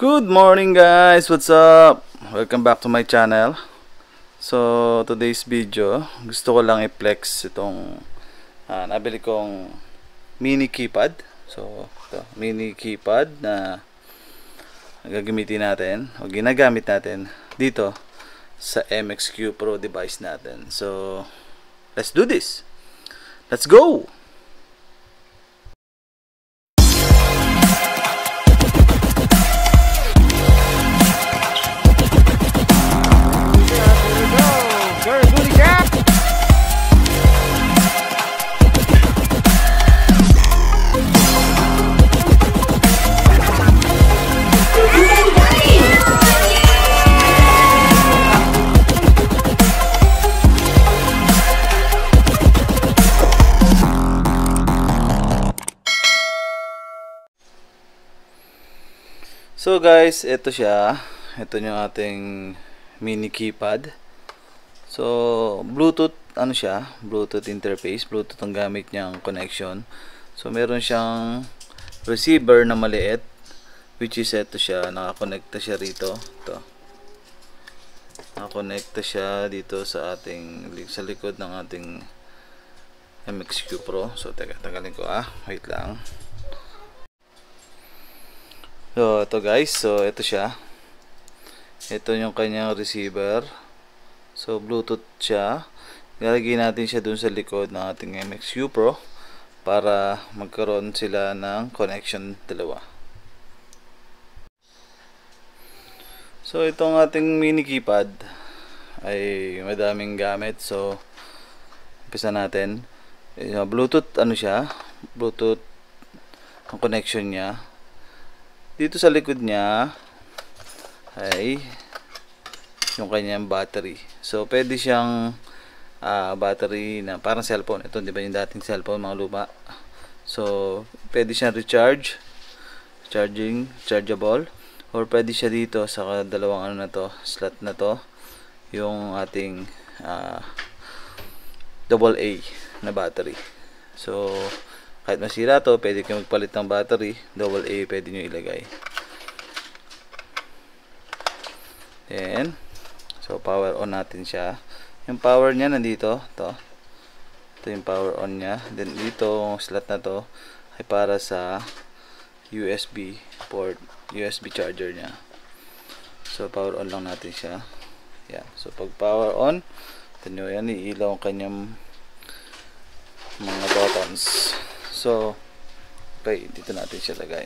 Good morning guys, what's up? Welcome back to my channel. So today's video, gusto ko lang i-flex itong nabili kong mini keypad. So ito, mini keypad na gagamitin natin o ginagamit natin dito sa MXQ Pro device natin. So let's do this. Let's go. So guys, ito siya. Ito yung ating mini keypad. So Bluetooth, ano siya? Bluetooth interface. Bluetooth ang gamit niyang connection. So meron siyang receiver na maliit, which is ito siya. Nakakonekta siya rito. Ito. Nakakonekta siya dito sa ating, sa likod ng ating MXQ Pro. So tagalin ko wait lang. So ito guys, so ito siya. Ito yung kanyang receiver. So Bluetooth siya. Ilalagay natin siya dun sa likod ng ating MXQ Pro para magkaroon sila ng connection dalawa. So itong ating mini keypad ay madaming gamit. So umpisa natin. Bluetooth ano siya? Bluetooth ang connection niya. Dito sa likod niya ay yung kanyang battery. So pwede siyang battery na parang cellphone. Ito, di ba yung dating cellphone, mga luma. So pwede siyang chargeable, or pwede siya dito sa dalawang ano na to, slot na to, yung ating AA na battery. So kahit masira to, pwede kayo magpalit ng battery. AA pwede nyo ilagay. Then, so power on natin siya. Yung power niya nandito. Ito yung power on niya. Then dito, slot na to ay para sa USB port, USB charger niya. So power on lang natin siya. Yan. So pag power on, ito nyo yan, iilaw ang kanyang mga buttons. So, okay, dito natin siya lagay.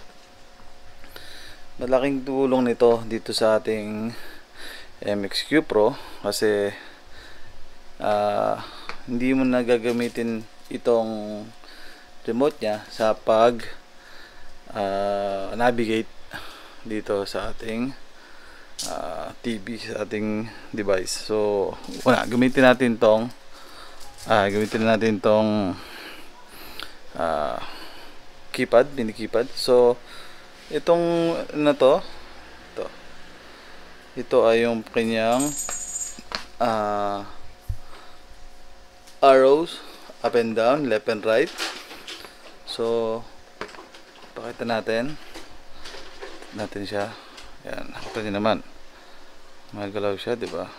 Malaking tulong nito dito sa ating MXQ Pro kasi hindi mo na gagamitin itong remote niya sa pag navigate dito sa ating TV, sa ating device. So, gamitin natin tong keypad, mini keypad. So itong na to, ito ay yung kanyang arrows up and down, left and right. So pakita natin siya. Yan, nakita niyo naman, magalaw siya, di ba?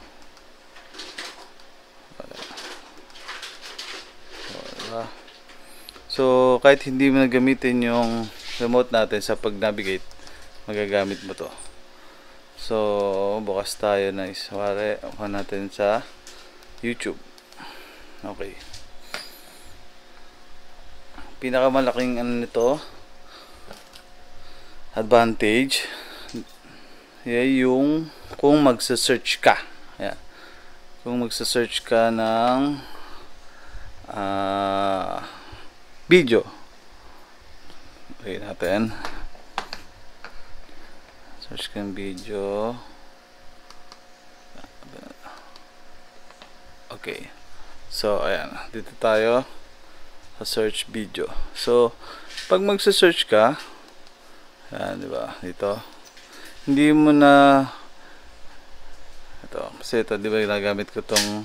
So kahit hindi mo na gamitin yung remote natin sa pag-navigate, magagamit mo to. So bukas tayo na iswari natin sa YouTube. Okay. Pinakamalaking ano nito, advantage, yung kung magsa-search ka. Ayan. Kung magsa-search ka ng video. Okay natin. Search kang video. Okay. So ayan, dito tayo sa search video. So pag magsa-search ka, ayan, di ba? Dito. Hindi mo na ito, kasi ito, di ba ginagamit ko tong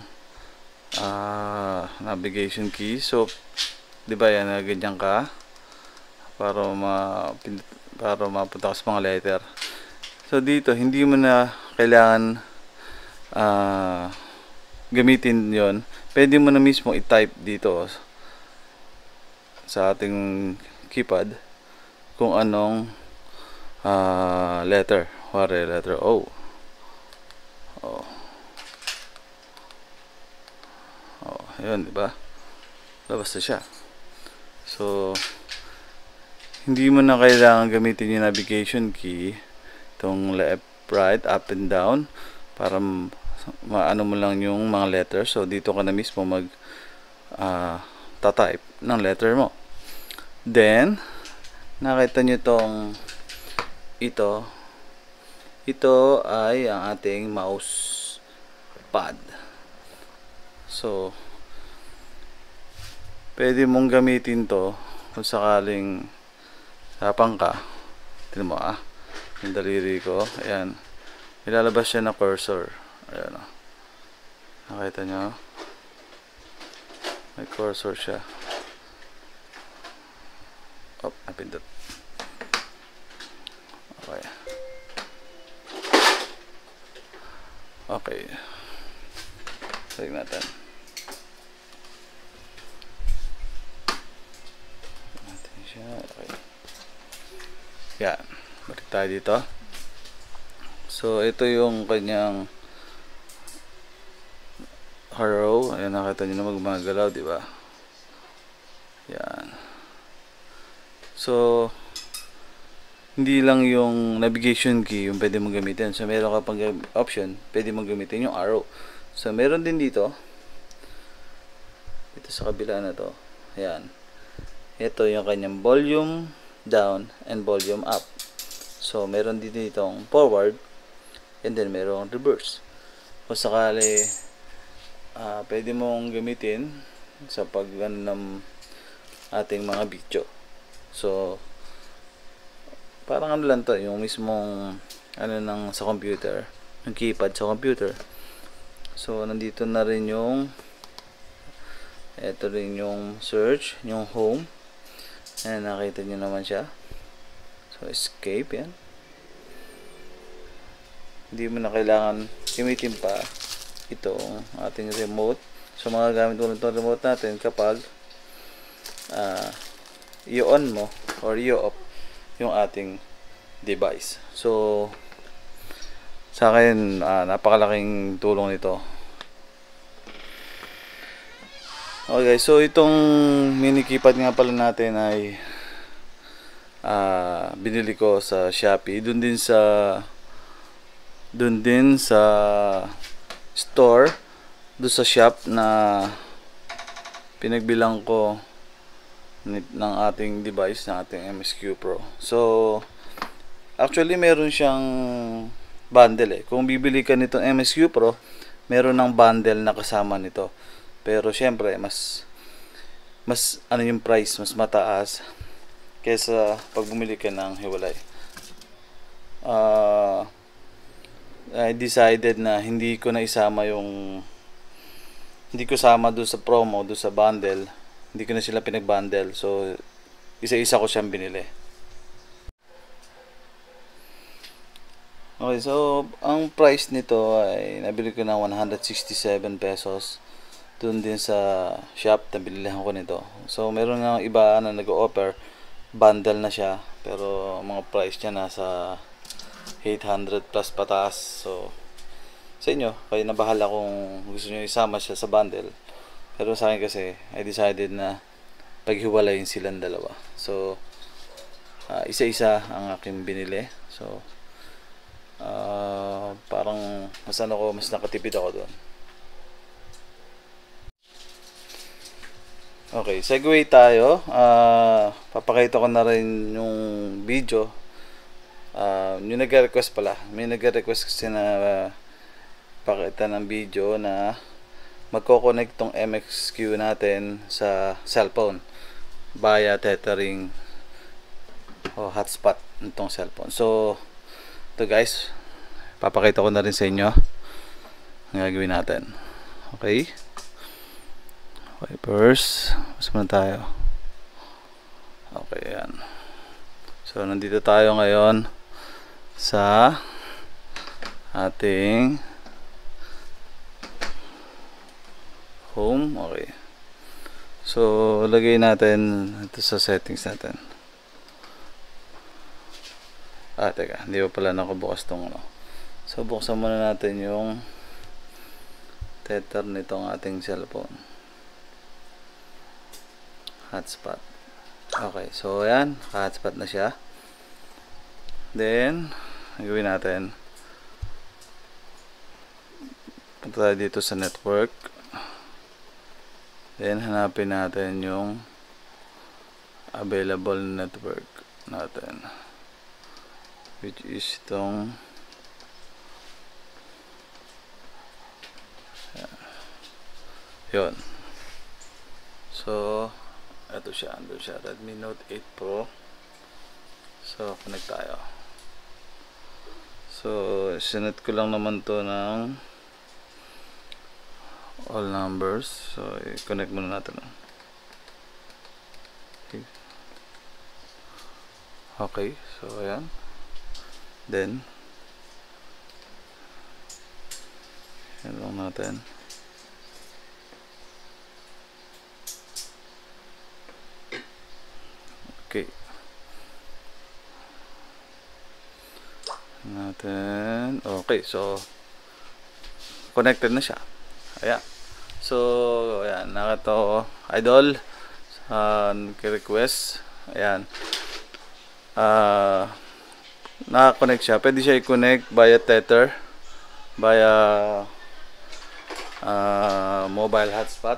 navigation key. So di ba yan, ganyan ka para mapunta ka sa mga letter. So dito hindi mo na kailangan gamitin yon. Pwede mo na mismo i-type dito sa ating keypad kung anong letter. Wari letter O. Ayun, diba? Labas na siya. So hindi mo na kailangan gamitin yung navigation key, itong left, right, up and down, para maano mo lang yung mga letters. So dito ka na mismo mag tatype ng letter mo. Then nakita nyo ito ay ang ating mouse pad. So pwede mong gamitin to kung sakaling tapang ka. Tignan mo yung daliri ko, ayan, ilalabas siya na cursor. Ayan, nakita nyo, may cursor siya. Napindot. Okay, tignan natin. Okay. Yan, balik tayo dito. So ito yung kanyang arrow. Ayan, nakita nyo na magmagalaw, di ba? Yan. So hindi lang yung navigation key yung pwede mong gamitin. So meron ka pang option, pwede mong gamitin yung arrow. So meron din dito sa kabila na to. Ayan, ito yung kanyang volume down and volume up. So meron din ditong forward and then merong reverse. Kung sakali pwede mong gamitin sa paggan ng ating mga video. So parang ano lang to, yung mismong sa computer, yung keypad sa computer. So nandito na rin yung ito rin yung search, yung home. Ayan, nakita nyo naman siya. So escape, yan. Hindi mo na kailangan gamitin pa itong ating remote. So magagamit mo itong remote natin kapag i-on mo or i-off yung ating device. So sa akin napakalaking tulong nito. Okay, so itong mini keypad nga pala natin ay binili ko sa Shopee. Doon din sa store, doon sa shop na pinagbilang ko ng ating device, ng ating MSQ Pro. So actually meron siyang bundle Kung bibili ka nitong MSQ Pro, meron ng bundle na kasama nito. Pero syempre mas yung price, mas mataas kaysa pag bumili ka ng hiwalay. I decided na hindi ko sama doon sa promo, doon sa bundle. Hindi ko na sila pinag-bundle. So isa-isa ko siyang binili. Okay, so ang price nito ay nabili ko ng 167 pesos. Doon din sa shop na binilihan ko nito. So meron nga iba na nag-o-offer bundle na siya, pero mga price niya nasa 800 plus pataas. So sa inyo, kayo na bahala kung gusto niyo isama siya sa bundle. Pero sa akin kasi I decided na paghiwalayin silang dalawa. So isa-isa ang aking binili. So parang mas nakatipid ako doon. Okay, segue tayo. Papakita ko na rin yung video. Yung nag-request pala. May nag-request kasi na pakita ng video na magko-connect tong MXQ natin sa cellphone via tethering o hotspot nitong cellphone. So, ito guys, papakita ko na rin sa inyo ang gagawin natin. Okay? Okay, first, mas muna tayo. Okay, yan. So nandito tayo ngayon sa ating home. Okay. So lagay natin ito sa settings natin. Teka, hindi pa pala nakabukas tong ano. So buksan muna natin yung tether nitong ating cellphone. Hotspot. Okay, so ayan, hotspot na siya. Then gawin natin, punta tayo dito sa network. Then hanapin natin yung available network natin, which is itong yun. So ito siya, andun siya, Redmi Note 8 Pro. So connect tayo. So sinet ko lang naman to ng all numbers. So i-connect muna natin. Okay, so ayan. Then yan lang natin. Okay. Okay, so connected na siya. Ayan. So ayan, nakato idol request. Ayan. Naka-connect siya. Pwede siya i-connect via tether, via mobile hotspot.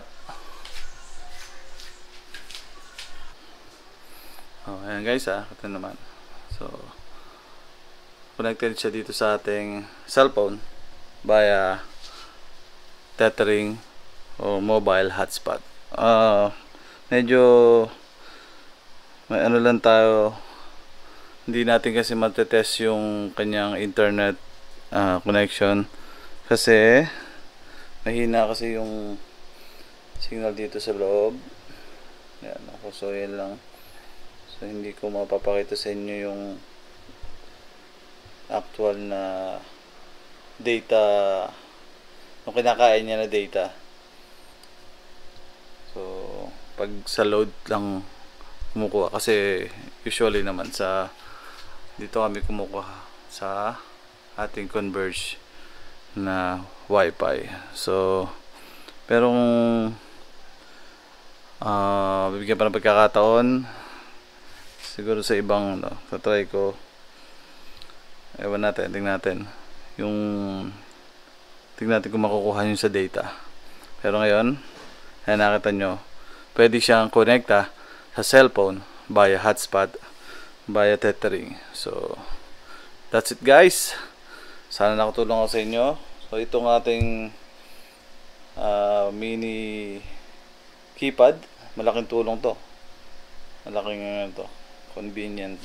Ayan guys, ito naman. So connected siya dito sa ating cellphone via tethering o mobile hotspot. Medyo may ano lang tayo, hindi natin kasi matetest yung kanyang internet connection kasi mahina kasi yung signal dito sa loob. Yan ako, so yan lang. So hindi ko mapapakita sa inyo yung actual na data, yung kinakain niya na data. So pag sa load lang kumukuha, kasi usually naman sa dito kami kumukuha sa ating converge na wifi. So pero bibigyan pa ng pagkakataon siguro sa ibang tatry ko, ewan natin, tingnan natin kung makukuha nyo sa data. Pero ngayon, ayan, nakita nyo, pwede siyang connecta sa cellphone via hotspot, via tethering. So that's it guys, sana nakatulong ako sa inyo. So itong ating mini keypad, malaking tulong to, malaking to, convenient.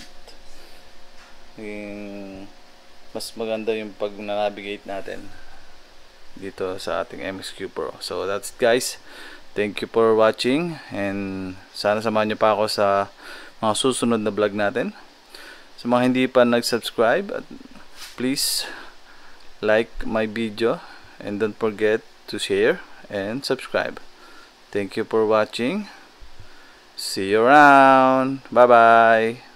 Mas maganda yung pag na-navigate natin dito sa ating MXQ Pro. So that's it guys, thank you for watching, and sana samahan nyo pa ako sa mga susunod na vlog natin. Sa mga hindi pa nag-subscribe, please like my video and don't forget to share and subscribe. Thank you for watching. See you around. Bye bye.